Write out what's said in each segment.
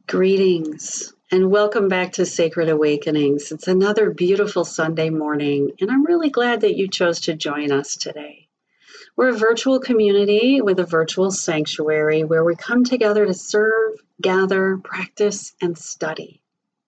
Greetings and welcome back to Sacred Awakenings. It's another beautiful Sunday morning, and I'm really glad that you chose to join us today. We're a virtual community with a virtual sanctuary where we come together to serve, gather, practice, and study.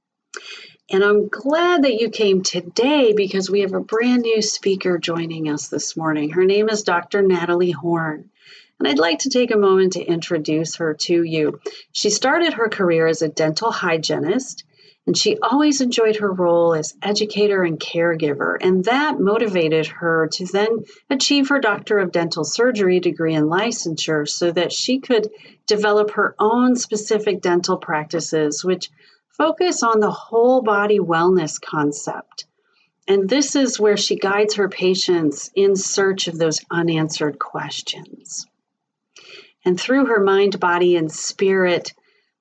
And I'm glad that you came today because we have a brand new speaker joining us this morning. Her name is Dr. Natalie Horn. And I'd like to take a moment to introduce her to you. She started her career as a dental hygienist, and she always enjoyed her role as educator and caregiver, and that motivated her to then achieve her Doctor of Dental Surgery degree and licensure so that she could develop her own specific dental practices, which focus on the whole body wellness concept. And this is where she guides her patients in search of those unanswered questions. And through her mind, body, and spirit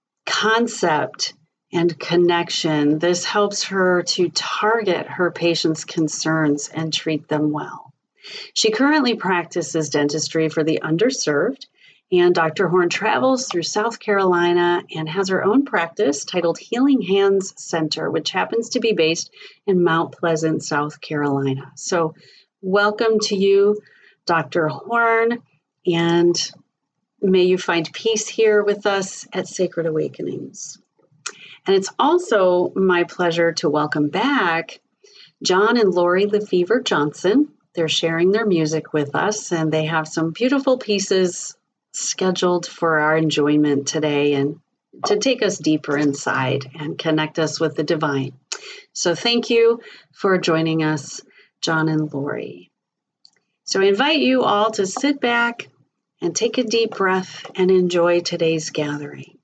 concept and connection, this helps her to target her patients' concerns and treat them well. She currently practices dentistry for the underserved, and Dr. Horn travels through South Carolina and has her own practice titled Healing Hands Center, which happens to be based in Mount Pleasant, South Carolina. So welcome to you, Dr. Horn, and may you find peace here with us at Sacred Awakenings. And it's also my pleasure to welcome back John and Lori Lefevre Johnson. They're sharing their music with us, and they have some beautiful pieces scheduled for our enjoyment today and to take us deeper inside and connect us with the divine. So thank you for joining us, John and Lori. So I invite you all to sit back and take a deep breath and enjoy today's gathering.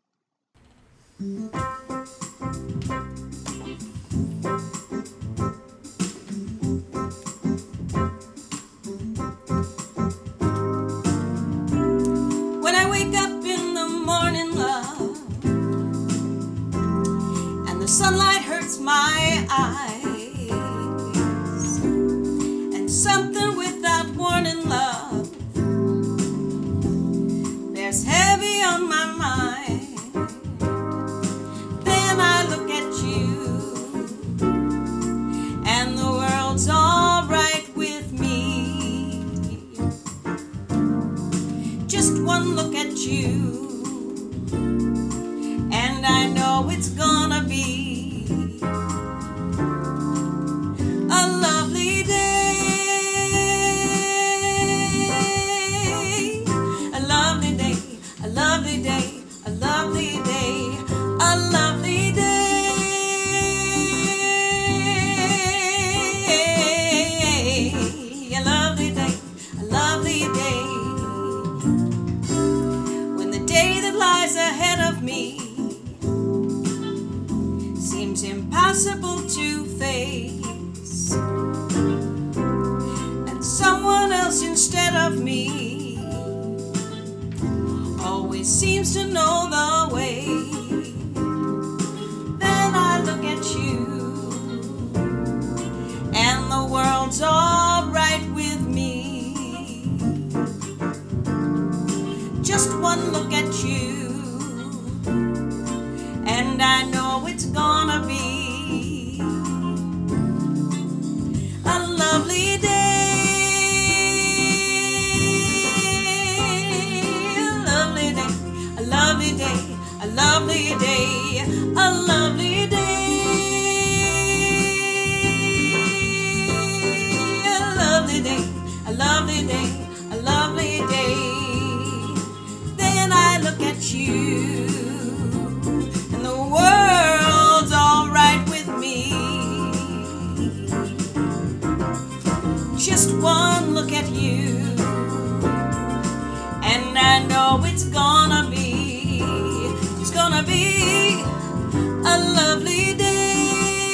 When I wake up in the morning, love, and the sunlight hurts my eyes, and something without warning, love, bears heavy on my mind. Then I look at you, and the world's all right with me. Just one look at you, and I know it's gonna be a lovely day. A lovely day, a lovely day, a lovely day, a lovely day, a lovely day, a lovely day. When the day that lies ahead of me seems impossible to face, and someone else instead of me always seems to know the way. Then I look at you, and the world's all right with me. Just one look at you, and I know it's gonna be a lovely day. A lovely day, a lovely day, a lovely day, a lovely day, a lovely day, a lovely day. Then I look at you, and the world's all right with me. Just one look at you, and I know it's gonna be a lovely day,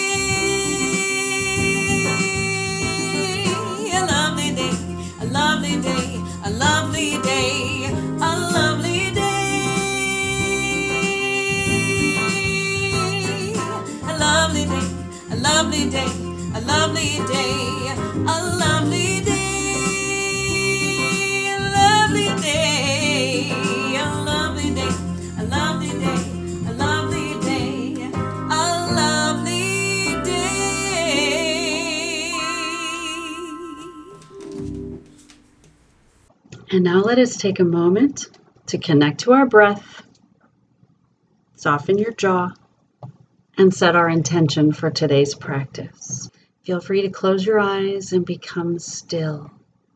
a lovely day, a lovely day, a lovely day, a lovely day, a lovely day, a lovely day, a lovely day, a lovely day. A lovely day, a lovely day, a lovely day, a lovely And now let us take a moment to connect to our breath, soften your jaw, and set our intention for today's practice. Feel free to close your eyes and become still.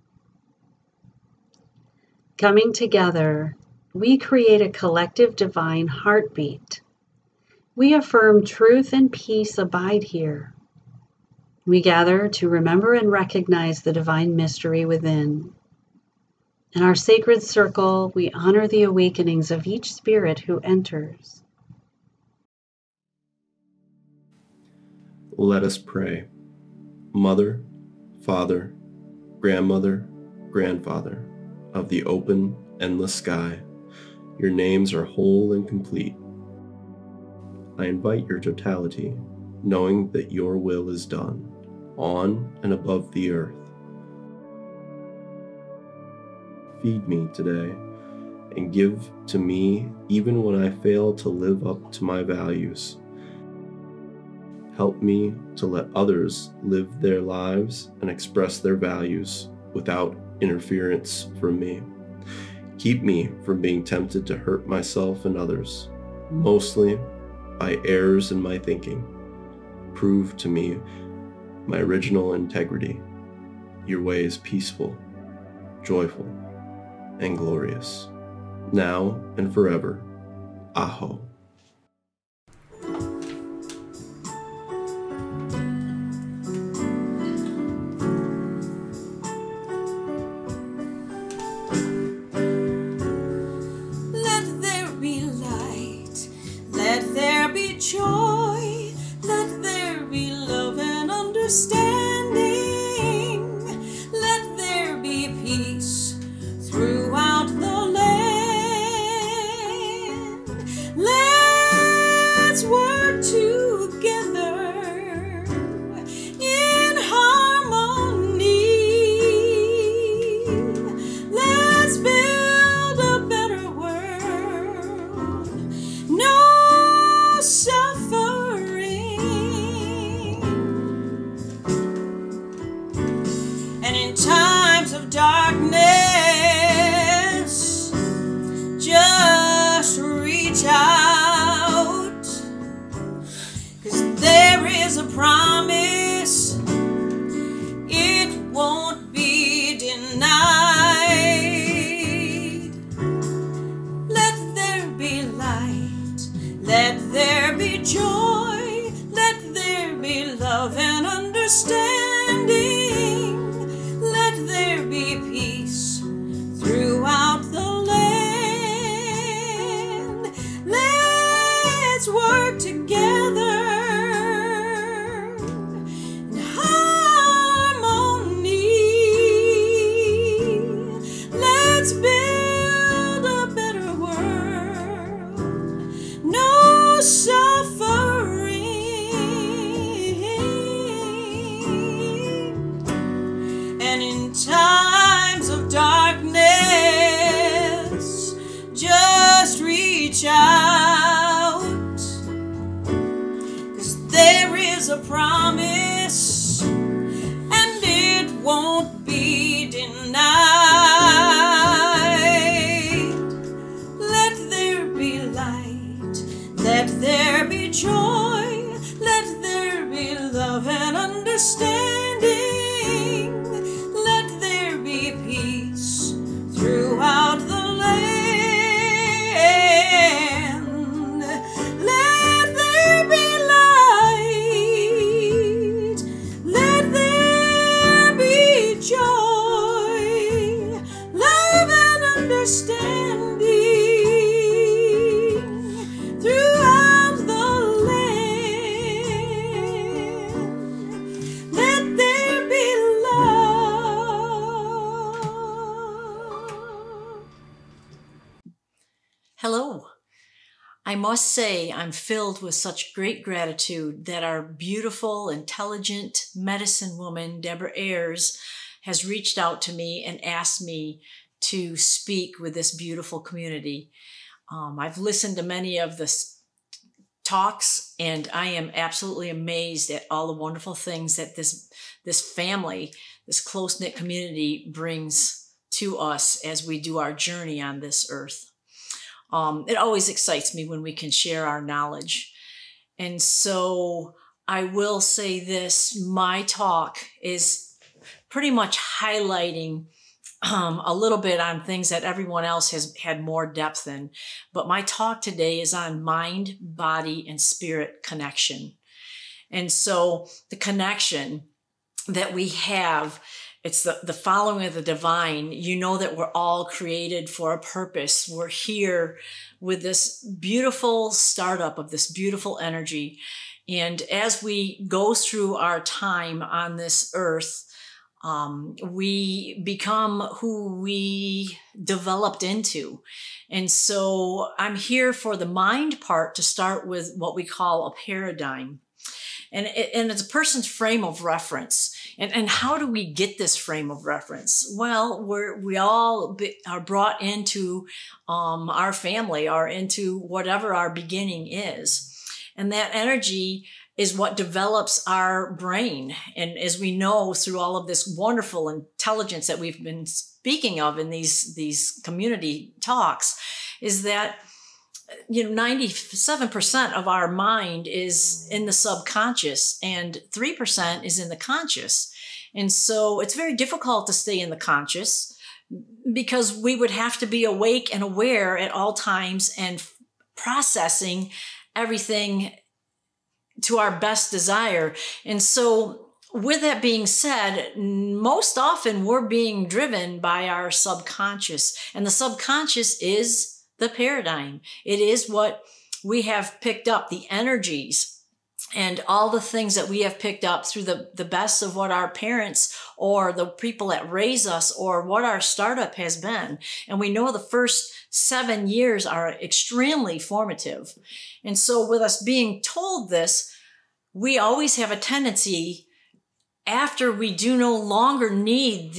Coming together, we create a collective divine heartbeat. We affirm truth and peace abide here. We gather to remember and recognize the divine mystery within. In our sacred circle, we honor the awakenings of each spirit who enters. Let us pray. Mother, Father, Grandmother, Grandfather of the open, endless sky, your names are whole and complete. I invite your totality, knowing that your will is done, on and above the earth. Feed me today, and give to me even when I fail to live up to my values. Help me to let others live their lives and express their values without interference from me. Keep me from being tempted to hurt myself and others, mostly by errors in my thinking. Prove to me my original integrity. Your way is peaceful, joyful, and glorious, now and forever. Aho. Joy, let there be love and understanding, let there be peace throughout the land. Let's work together in harmony. Let's build a better world. No suffering, and in times of darkness, just reach out, 'cause there is a promise, it won't be denied. Let there be light, let there be joy, let there be love and understanding, let there be peace throughout the land. Let's work together in harmony. Let's build a better world. No suffering, and in times of darkness, just reach out, 'cause there is a promise, and it won't be denied. Let there be light, let there be joy, let there be love and understanding, let there be peace throughout the land. Let there be light, let there be joy, love and understanding throughout the land. Let there be love. Hello. I must say I'm filled with such great gratitude that our beautiful, intelligent medicine woman, Deborah Ayers, has reached out to me and asked me to speak with this beautiful community. I've listened to many of the talks, and I am absolutely amazed at all the wonderful things that this family, this close-knit community brings to us as we do our journey on this earth. It always excites me when we can share our knowledge. And so I will say this, my talk is pretty much highlighting a little bit on things that everyone else has had more depth in. But my talk today is on mind, body, and spirit connection. And so the connection that we have, it's the following of the divine. You know that we're all created for a purpose. We're here with this beautiful startup of this beautiful energy. And as we go through our time on this earth, we become who we developed into. And so I'm here for the mind part to start with what we call a paradigm. And it's a person's frame of reference. And how do we get this frame of reference? Well, we all are brought into our family or into whatever our beginning is. And that energy is what develops our brain. And as we know through all of this wonderful intelligence that we've been speaking of in these community talks, is that 97% of our mind is in the subconscious and 3% is in the conscious. And so it's very difficult to stay in the conscious because we would have to be awake and aware at all times and processing everything to our best desire. And so with that being said, most often we're being driven by our subconscious, and the subconscious is the paradigm. It is what we have picked up, the energies and all the things that we have picked up through the best of what our parents or the people that raise us or what our startup has been. And we know the first 7 years are extremely formative. And so with us being told this, we always have a tendency, after we do no longer need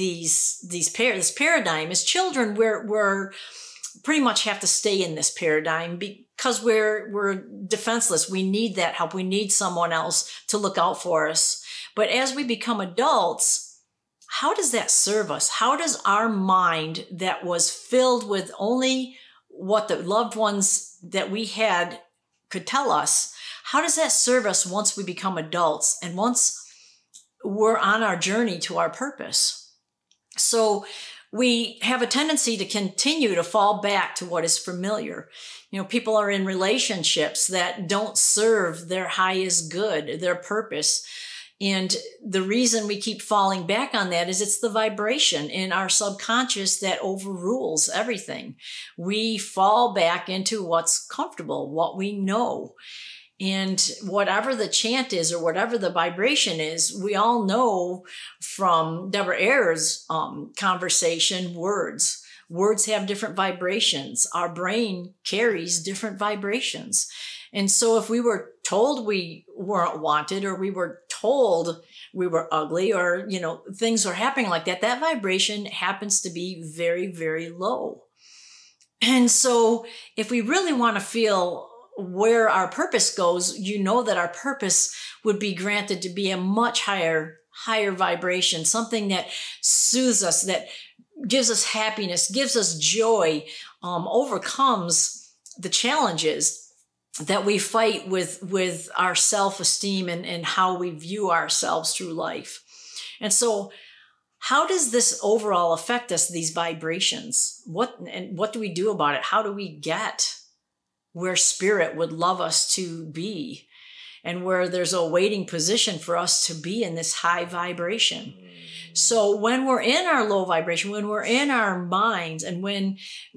this paradigm, as children, we're pretty much have to stay in this paradigm because we're defenseless. We need that help. We need someone else to look out for us. But as we become adults, how does that serve us? How does our mind that was filled with only what the loved ones that we had could tell us, how does that serve us once we become adults and once we're on our journey to our purpose? So we have a tendency to continue to fall back to what is familiar. People are in relationships that don't serve their highest good, their purpose. And the reason we keep falling back on that is it's the vibration in our subconscious that overrules everything. We fall back into what's comfortable, what we know. And whatever the chant is or whatever the vibration is, we all know from Deborah Ayer's conversation, words. Words have different vibrations. Our brain carries different vibrations. And so if we were told we weren't wanted, or we were told we were ugly, or, things are happening like that, that vibration happens to be very, very low. And so if we really want to feel where our purpose goes, that our purpose would be granted to be a much higher vibration, something that soothes us, that gives us happiness, gives us joy, overcomes the challenges that we fight with our self-esteem and how we view ourselves through life. And so how does this overall affect us, these vibrations? What do we do about it? How do we get where spirit would love us to be, and where there's a waiting position for us to be in this high vibration? So when we're in our low vibration, when we're in our minds, and when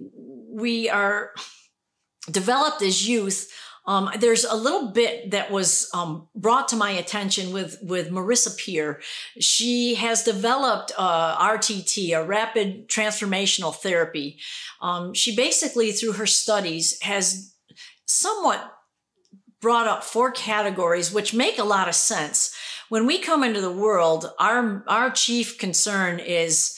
we are developed as youth, there's a little bit that was brought to my attention with Marissa Peer. She has developed RTT, a rapid transformational therapy. She basically, through her studies, has somewhat brought up 4 categories, which make a lot of sense. When we come into the world, our chief concern is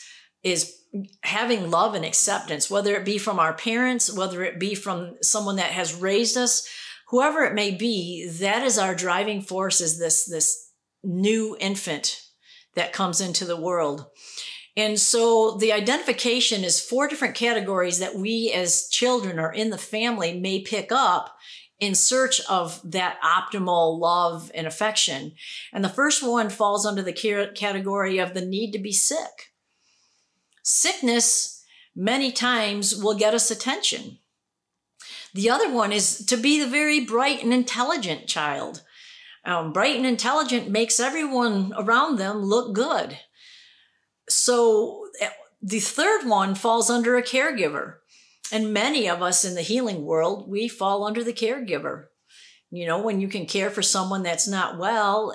having love and acceptance, whether it be from our parents, whether it be from someone that has raised us, whoever it may be. That is our driving force, is this new infant that comes into the world. And so the identification is 4 different categories that we as children or in the family may pick up in search of that optimal love and affection. And the first one falls under the category of the need to be sick. Sickness many times will get us attention. The other one is to be the very bright and intelligent child. Bright and intelligent makes everyone around them look good. So the third one falls under a caregiver. And many of us in the healing world, we fall under the caregiver. You know, when you can care for someone that's not well,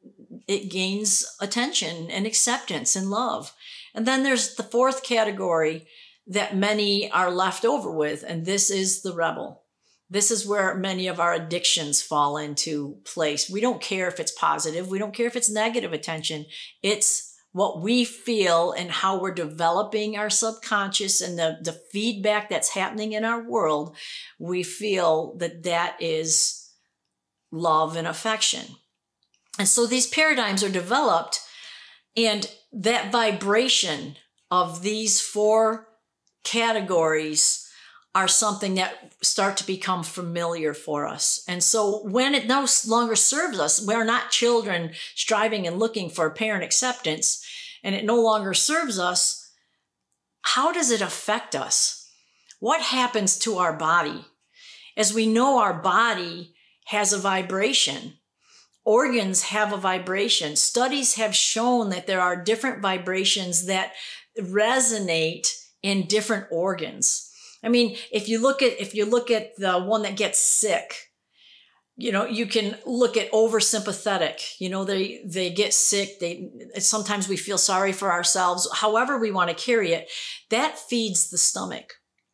it gains attention and acceptance and love. And then there's the fourth category that many are left over with, and this is the rebel. This is where many of our addictions fall into place. We don't care if it's positive. We don't care if it's negative attention. It's what we feel and how we're developing our subconscious and the feedback that's happening in our world. We feel that that is love and affection. And so these paradigms are developed, and that vibration of these 4 categories are something that start to become familiar for us. And so when it no longer serves us, we're not children striving and looking for parent acceptance, and it no longer serves us, how does it affect us? What happens to our body? As we know, our body has a vibration. Organs have a vibration. Studies have shown that there are different vibrations that resonate in different organs. I mean, if you look at the one that gets sick, you know, you can look at oversympathetic. You know, they get sick. Sometimes we feel sorry for ourselves. However we want to carry it, that feeds the stomach.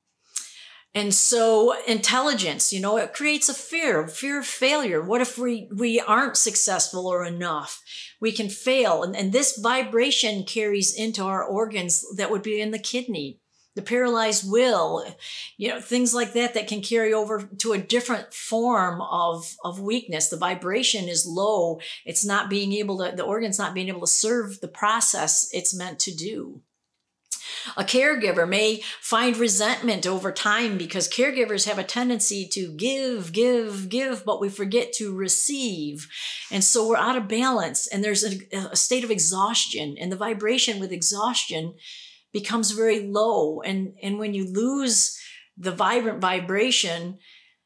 And so intelligence, you know, it creates a fear of failure. What if we aren't successful or enough? We can fail. And this vibration carries into our organs that would be in the kidney, the paralyzed will, you know, things like that can carry over to a different form of weakness. The vibration is low. It's not being able to, the organ's not being able to serve the process it's meant to do. A caregiver may find resentment over time because caregivers have a tendency to give, but we forget to receive. And so we're out of balance, and there's a state of exhaustion, and the vibration with exhaustion becomes very low. And when you lose the vibrant vibration,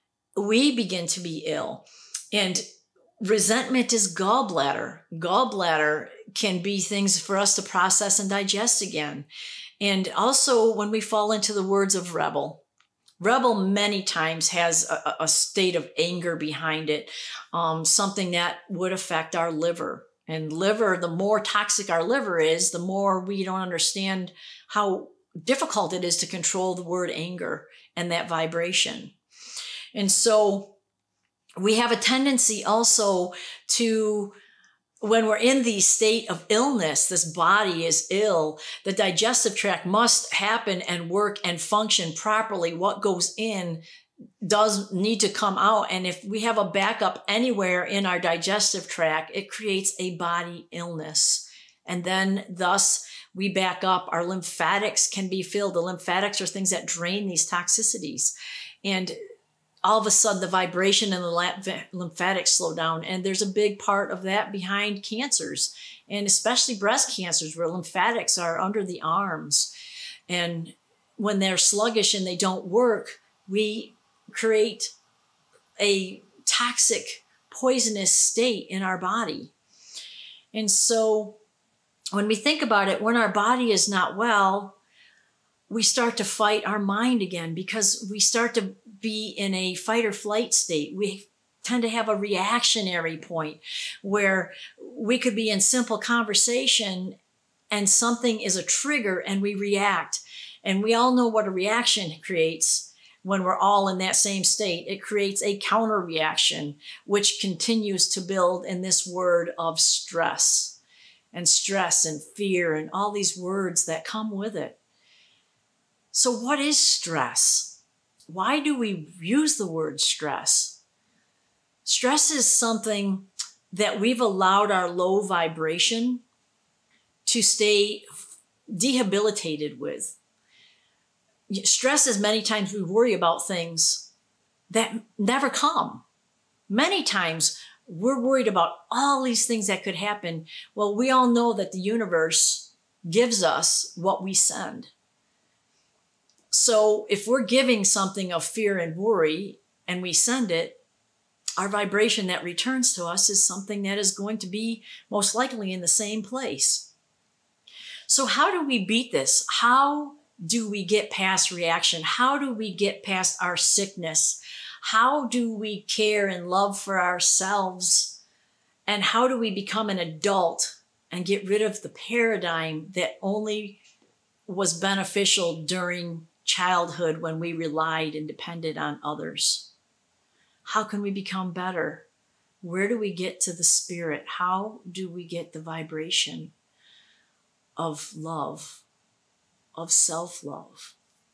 we begin to be ill. And resentment is gallbladder. Gallbladder can be things for us to process and digest again. And also when we fall into the words of rebel many times has a state of anger behind it, something that would affect our liver. And liver, the more toxic our liver is, the more we don't understand how difficult it is to control the word anger and that vibration. And so we have a tendency also to, when we're in the state of illness, this body is ill, the digestive tract must happen and work and function properly. What goes in does need to come out. And if we have a backup anywhere in our digestive tract, it creates a body illness. And then thus we back up. Our lymphatics can be filled. The lymphatics are things that drain these toxicities. And all of a sudden the vibration and the lymphatics slow down. And there's a big part of that behind cancers, and especially breast cancers, where lymphatics are under the arms. And when they're sluggish and they don't work, we create a toxic, poisonous state in our body. And so when we think about it, when our body is not well, we start to fight our mind again, because we start to be in a fight or flight state. We tend to have a reactionary point where we could be in simple conversation and something is a trigger and we react. And we all know what a reaction creates when we're all in that same state. It creates a counter reaction, which continues to build in this word of stress and fear and all these words that come with it. So what is stress? Why do we use the word stress? Stress is something that we've allowed our low vibration to stay debilitated with. Stress is many times we worry about things that never come. Many times we're worried about all these things that could happen. Well, we all know that the universe gives us what we send. So if we're giving something of fear and worry and we send it, our vibration that returns to us is something that is going to be most likely in the same place. So how do we beat this? How do we get past reaction? How do we get past our sickness? How do we care and love for ourselves? And how do we become an adult and get rid of the paradigm that only was beneficial during childhood when we relied and depended on others? How can we become better? Where do we get to the spirit? How do we get the vibration of love, of self-love?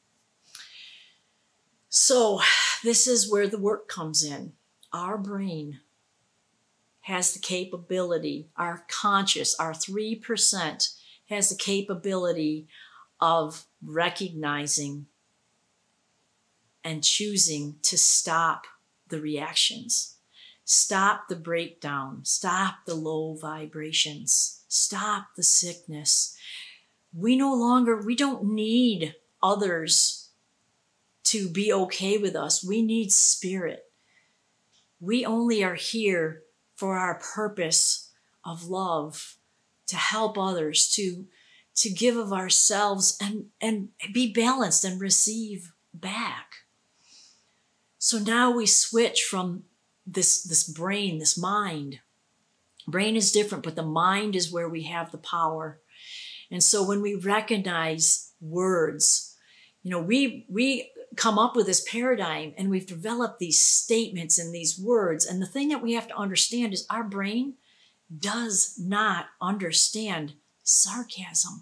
So this is where the work comes in. Our brain has the capability, our conscious, our 3% has the capability of recognizing and choosing to stop the reactions, stop the breakdown, stop the low vibrations, stop the sickness. We don't need others to be okay with us. We need spirit. We only are here for our purpose of love, to help others, to give of ourselves and be balanced and receive back. So now we switch from this brain, this mind. Brain is different, but the mind is where we have the power. And so when we recognize words, we come up with this paradigm and we've developed these statements and these words. And the thing that we have to understand is our brain does not understand sarcasm.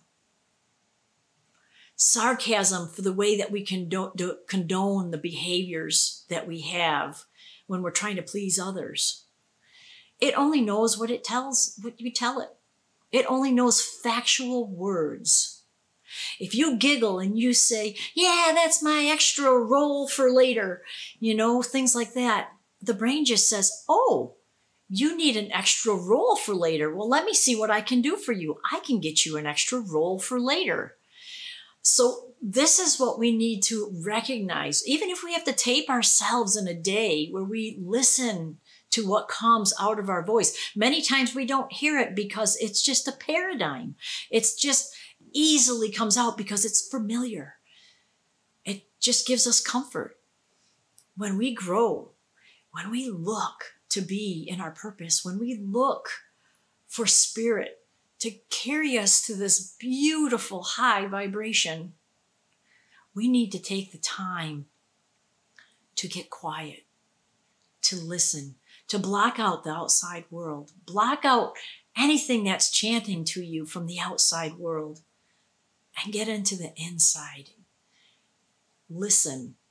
Sarcasm for the way that we condone the behaviors that we have when we're trying to please others. It only knows what you tell it. It only knows factual words. If you giggle and you say, yeah, that's my extra roll for later, things like that, the brain just says, oh, you need an extra roll for later. Well, let me see what I can do for you. I can get you an extra roll for later. So this is what we need to recognize. Even if we have to tape ourselves in a day where we listen to what comes out of our voice. Many times we don't hear it because it's just a paradigm. It's just easily comes out because it's familiar. It just gives us comfort. When we grow, when we look to be in our purpose, when we look for spirit to carry us to this beautiful high vibration, we need to take the time to get quiet, to listen, to block out the outside world, block out anything that's chanting to you from the outside world, and get into the inside. Listen.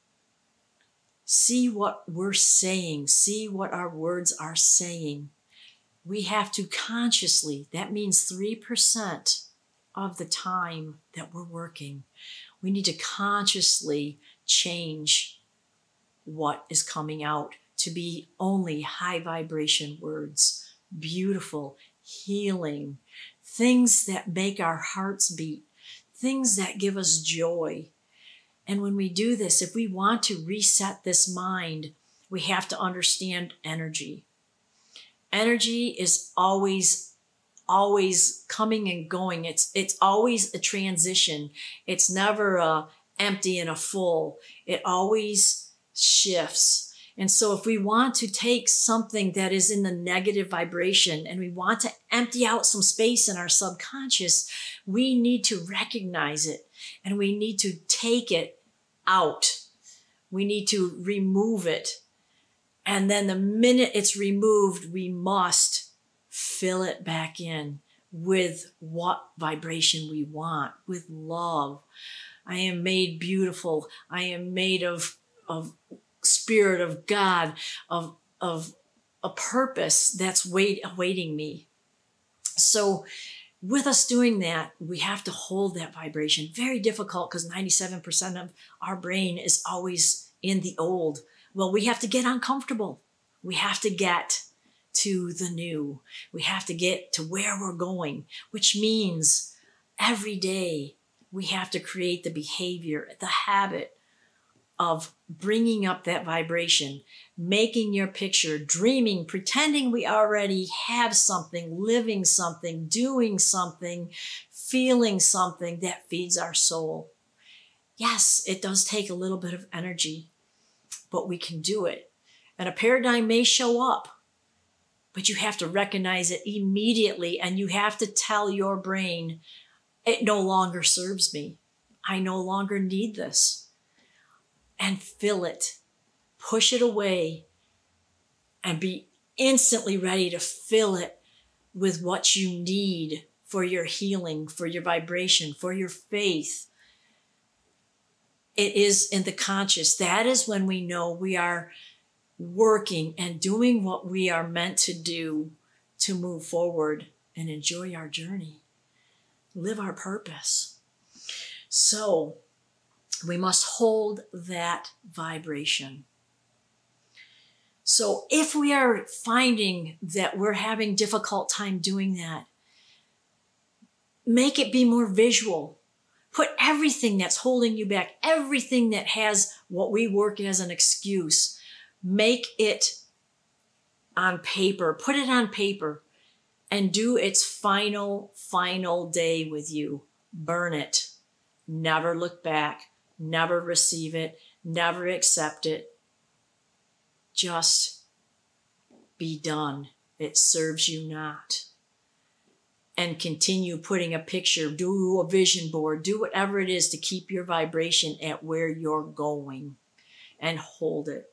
See what we're saying. See what our words are saying. We have to consciously, that means 3% of the time that we're working, we need to consciously change what is coming out to be only high vibration words, beautiful, healing, things that make our hearts beat, things that give us joy. And when we do this, if we want to reset this mind, we have to understand energy. Energy is always coming and going. It's always a transition. It's never a empty and a full. It always shifts. And so if we want to take something that is in the negative vibration and we want to empty out some space in our subconscious, we need to recognize it and we need to take it out. We need to remove it. And then the minute it's removed, we must fill it back in with what vibration we want, with love. I am made beautiful. I am made of Spirit of God, of a purpose that's awaiting me. So with us doing that, we have to hold that vibration. Very difficult because 97% of our brain is always in the old. Well, we have to get uncomfortable. We have to get to the new. We have to get to where we're going, which means every day we have to create the behavior, the habit of bringing up that vibration, making your picture, dreaming, pretending we already have something, living something, doing something, feeling something that feeds our soul. Yes, it does take a little bit of energy, but we can do it. And a paradigm may show up, but you have to recognize it immediately, and you have to tell your brain, it no longer serves me. I no longer need this. And fill it, push it away, and be instantly ready to fill it with what you need for your healing, for your vibration, for your faith. It is in the conscious. That is when we know we are working and doing what we are meant to do to move forward and enjoy our journey, live our purpose. So we must hold that vibration. So if we are finding that we're having difficult time doing that, make it be more visual. Put everything that's holding you back, everything that has what we work as an excuse, make it on paper. Put it on paper and do its final day with you. Burn it. Never look back. Never receive it. Never accept it. Just be done. It serves you not. And continue putting a picture, do a vision board, do whatever it is to keep your vibration at where you're going and hold it.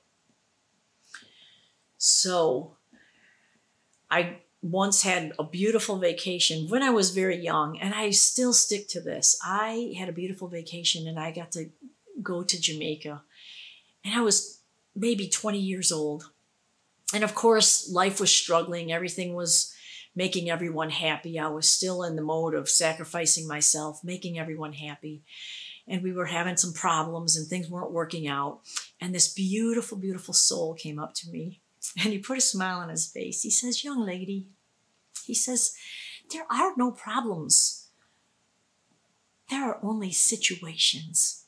So I once had a beautiful vacation when I was very young, and I still stick to this. I had a beautiful vacation and I got to go to Jamaica, and I was maybe 20 years old. And of course, life was struggling. Everything was making everyone happy. I was still in the mode of sacrificing myself, making everyone happy. And we were having some problems and things weren't working out. And this beautiful, beautiful soul came up to me and he put a smile on his face. He says, "Young lady," he says, "there are no problems. There are only situations."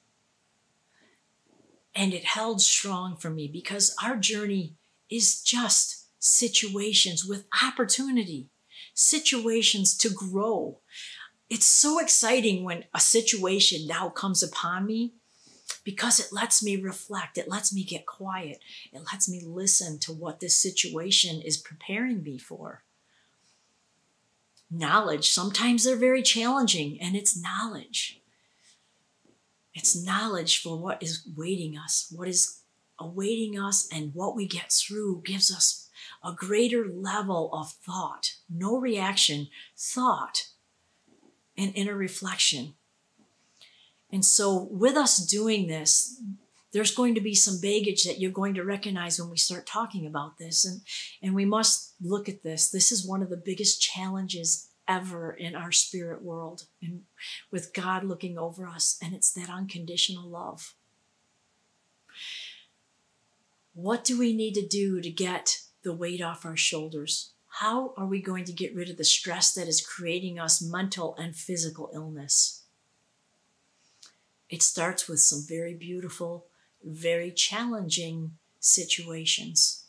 And it held strong for me because our journey is just situations with opportunity, situations to grow. It's so exciting when a situation now comes upon me because it lets me reflect. It lets me get quiet. It lets me listen to what this situation is preparing me for. Knowledge, sometimes they're very challenging, and it's knowledge. It's knowledge for what is awaiting us, and what we get through gives us a greater level of thought, no reaction, thought, and inner reflection. And so with us doing this, there's going to be some baggage that you're going to recognize when we start talking about this. And we must look at this. This is one of the biggest challenges ever in our spirit world, and with God looking over us, and it's that unconditional love. What do we need to do to get the weight off our shoulders? How are we going to get rid of the stress that is creating us mental and physical illness? It starts with some very beautiful, very challenging situations.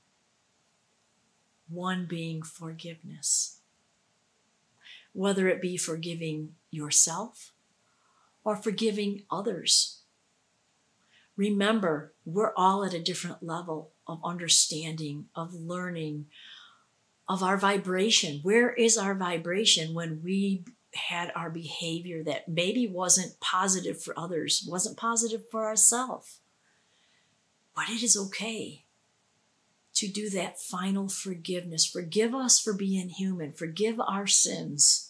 One being forgiveness. Whether it be forgiving yourself or forgiving others. Remember, we're all at a different level of understanding, of learning, of our vibration. Where is our vibration when we had our behavior that maybe wasn't positive for others, wasn't positive for ourselves? But it is okay to do that final forgiveness. Forgive us for being human. Forgive our sins.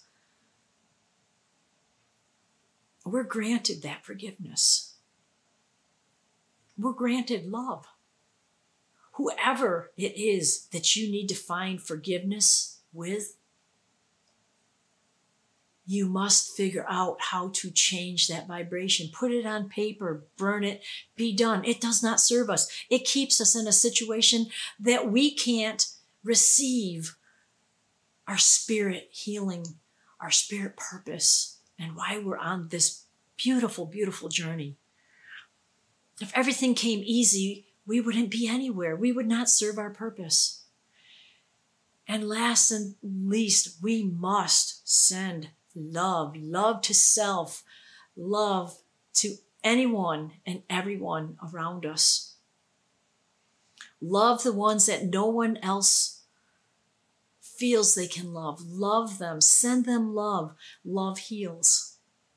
We're granted that forgiveness. We're granted love. Whoever it is that you need to find forgiveness with, you must figure out how to change that vibration. Put it on paper, burn it, be done. It does not serve us. It keeps us in a situation that we can't receive our spirit healing, our spirit purpose, and why we're on this beautiful, beautiful journey. If everything came easy, we wouldn't be anywhere. We would not serve our purpose. And last and least, we must send love, love to self, love to anyone and everyone around us. Love the ones that no one else feels they can love. Love them, send them love. Love heals.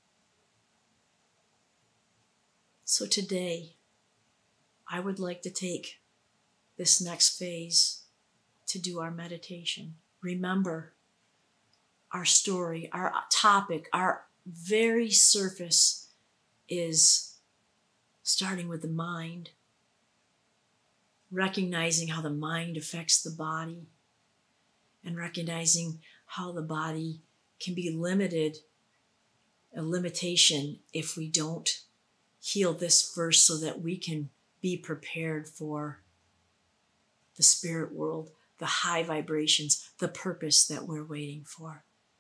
So today, I would like to take this next phase to do our meditation. Remember, our story, our topic, our very surface is starting with the mind, recognizing how the mind affects the body, and recognizing how the body can be limited, a limitation, if we don't heal this first so that we can be prepared for the spirit world, the high vibrations, the purpose that we're waiting for.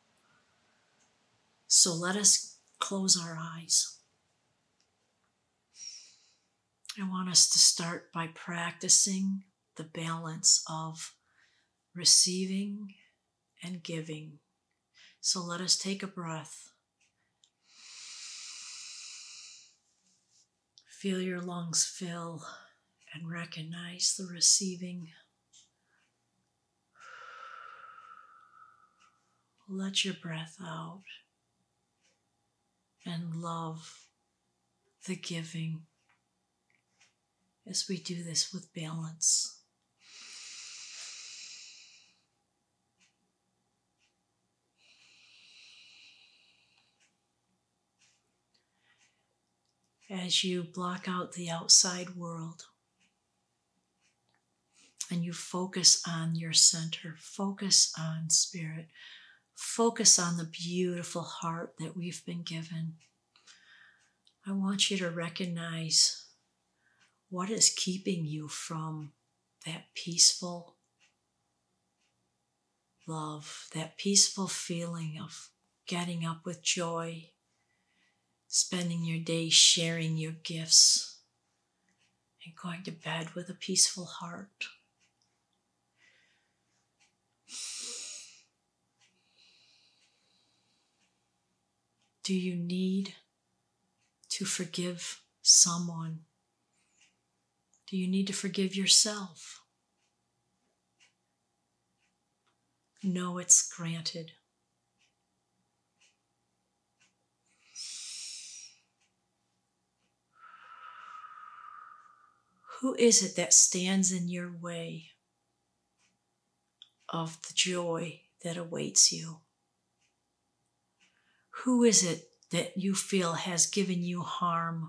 So let us close our eyes. I want us to start by practicing the balance of receiving and giving. So let us take a breath. Feel your lungs fill and recognize the receiving. Let your breath out and love the giving as we do this with balance. As you block out the outside world and you focus on your center, focus on spirit, focus on the beautiful heart that we've been given. I want you to recognize what is keeping you from that peaceful love, that peaceful feeling of getting up with joy, spending your day sharing your gifts, and going to bed with a peaceful heart. Do you need to forgive someone? Do you need to forgive yourself? No, it's granted. Who is it that stands in your way of the joy that awaits you? Who is it that you feel has given you harm?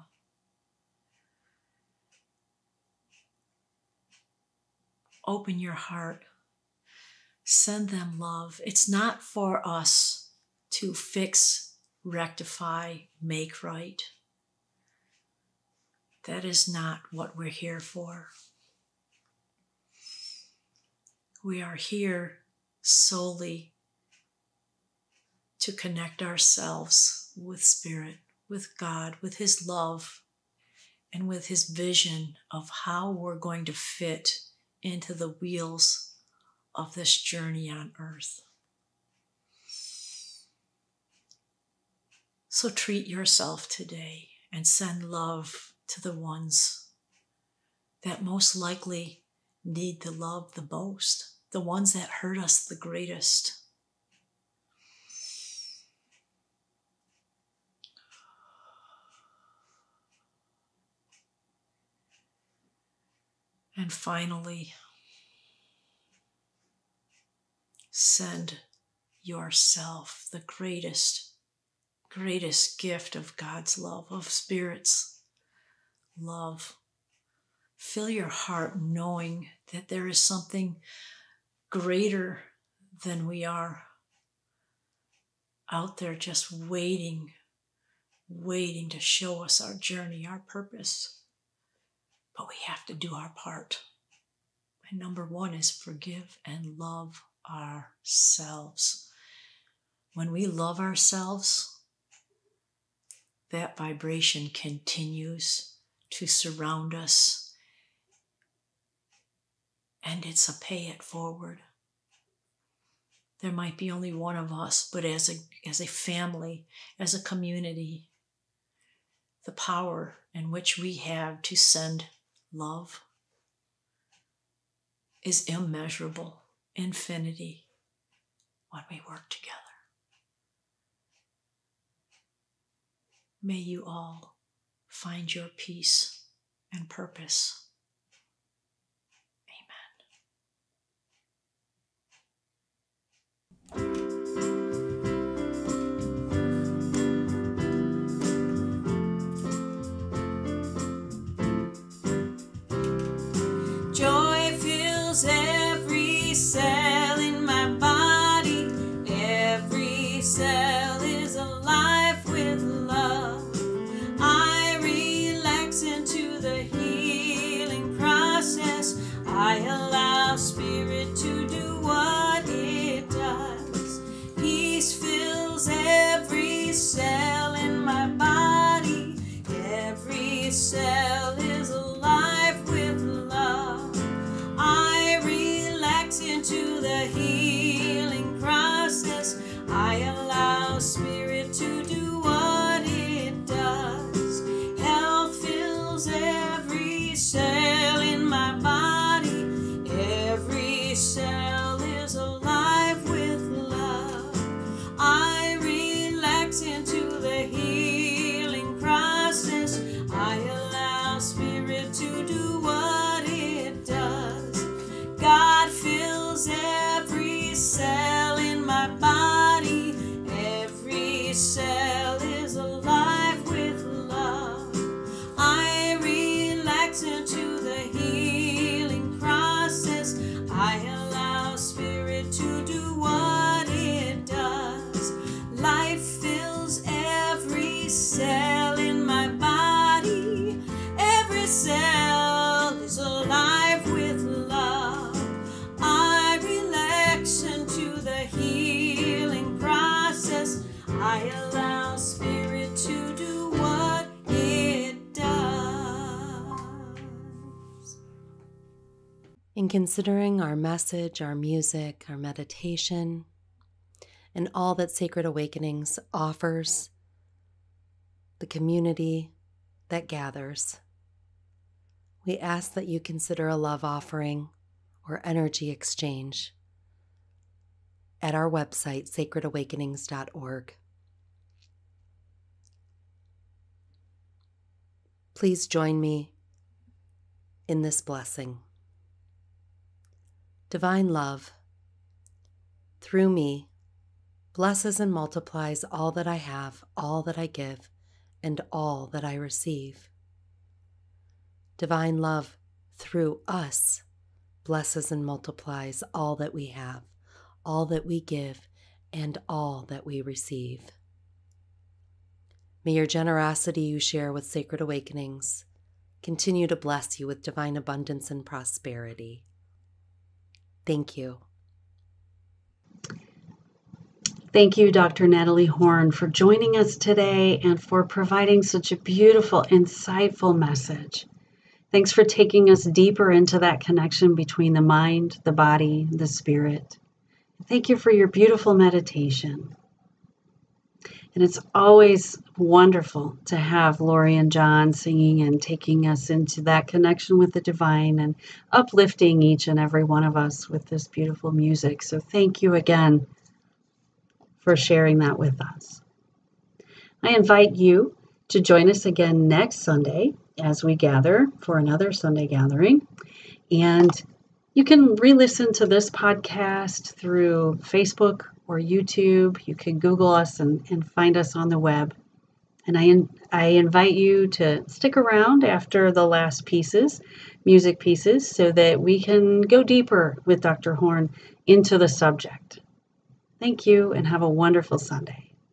Open your heart. Send them love. It's not for us to fix, rectify, make right. That is not what we're here for. We are here solely to connect ourselves with Spirit, with God, with His love, and with His vision of how we're going to fit into the wheels of this journey on earth. So treat yourself today and send love to the ones that most likely need the love the most, the ones that hurt us the greatest. And finally, send yourself the greatest gift of God's love, of Spirit's love. Fill your heart knowing that there is something greater than we are. out there just waiting to show us our journey, our purpose. But we have to do our part. And number one is forgive and love ourselves. When we love ourselves, that vibration continues to surround us. And it's a pay it forward. There might be only one of us, but as a family, as a community, the power in which we have to send love is immeasurable, infinity, when we work together. May you all find your peace and purpose. Joy fills every cell in my body. Every cell is alive with love. I relax into the healing process. I allow spirit to do what it does. Peace fills every cell in my body. Every cell is alive with love. I relax into the healing process. I allow spirit to do what it does. Health fills every cell in my body. Every cell is alive with love. I relax into the healing process. I allow spirit to do what it does. God fills every cell in my body. Every cell is alive with love. I relax into the healing process. I allow spirit to do what it does. Life fills every cell in my body. Every cell is alive with love. I relax into the healing process. I allow spirit to do what it does. In considering our message, our music, our meditation, and all that Sacred Awakenings offers the community that gathers, we ask that you consider a love offering or energy exchange at our website, sacredawakenings.org. Please join me in this blessing. Divine love, through me, blesses and multiplies all that I have, all that I give, and all that I receive. Divine love, through us, blesses and multiplies all that we have, all that we give, and all that we receive. May your generosity you share with Sacred Awakenings continue to bless you with divine abundance and prosperity. Thank you. Thank you, Dr. Natalie Horn, for joining us today and for providing such a beautiful, insightful message. Thanks for taking us deeper into that connection between the mind, the body, the spirit. Thank you for your beautiful meditation. And it's always wonderful to have Lori and John singing and taking us into that connection with the divine and uplifting each and every one of us with this beautiful music. So thank you again for sharing that with us. I invite you to join us again next Sunday as we gather for another Sunday gathering. And you can re-listen to this podcast through Facebook or YouTube. You can Google us and find us on the web. And I invite you to stick around after the last pieces, music pieces, so that we can go deeper with Dr. Horn into the subject. Thank you and have a wonderful Sunday.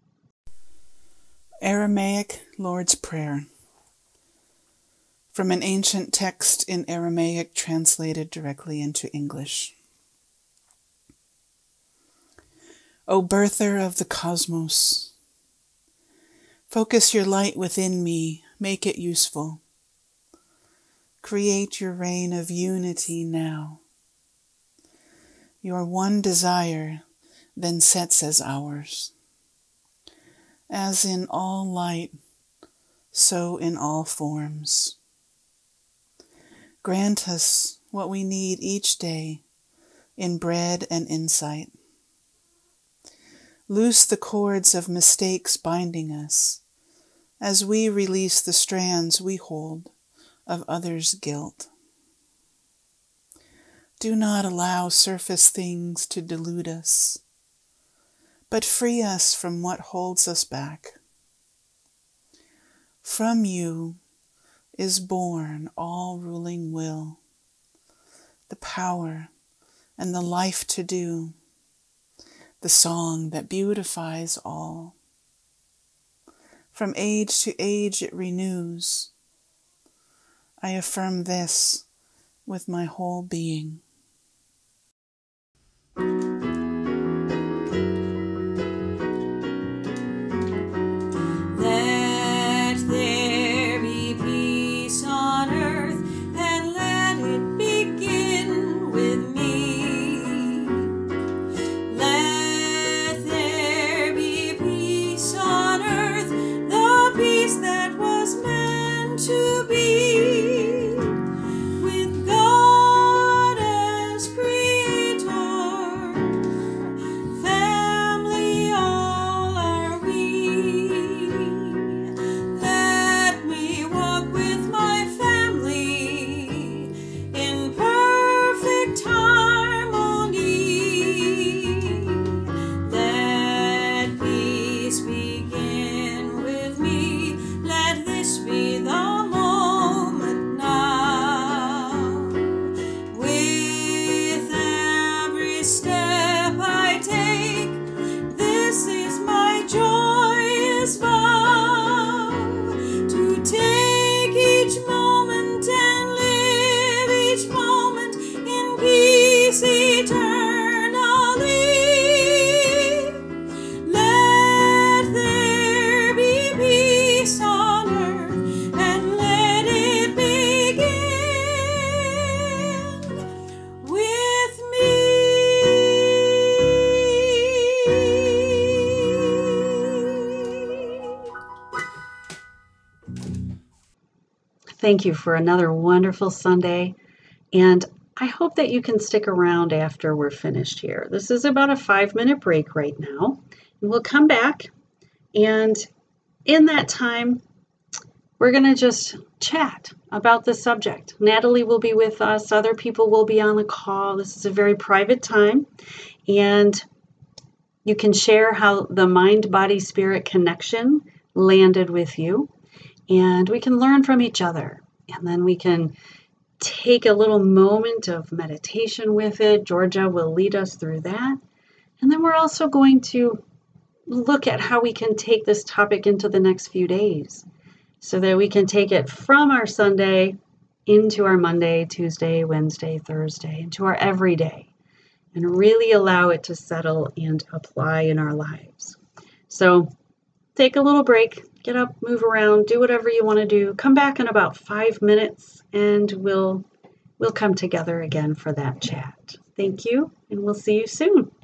Aramaic Lord's Prayer, from an ancient text in Aramaic translated directly into English. O birther of the cosmos, focus your light within me, make it useful. Create your reign of unity now. Your one desire then sets as ours. As in all light, so in all forms. Grant us what we need each day in bread and insight. Loose the cords of mistakes binding us as we release the strands we hold of others' guilt. Do not allow surface things to delude us, but free us from what holds us back. From you is born all ruling will, the power and the life to do, the song that beautifies all. From age to age it renews. I affirm this with my whole being. Thank you for another wonderful Sunday, and I hope that you can stick around after we're finished here. This is about a 5-minute break right now, and we'll come back, and in that time, we're going to just chat about the subject. Natalie will be with us. Other people will be on the call. This is a very private time, and you can share how the mind-body-spirit connection landed with you. And we can learn from each other. And then we can take a little moment of meditation with it. Georgia will lead us through that. And then we're also going to look at how we can take this topic into the next few days so that we can take it from our Sunday into our Monday, Tuesday, Wednesday, Thursday, into our everyday, and really allow it to settle and apply in our lives. So take a little break. Get up, move around, do whatever you want to do. Come back in about 5 minutes and we'll come together again for that chat. Thank you, and we'll see you soon.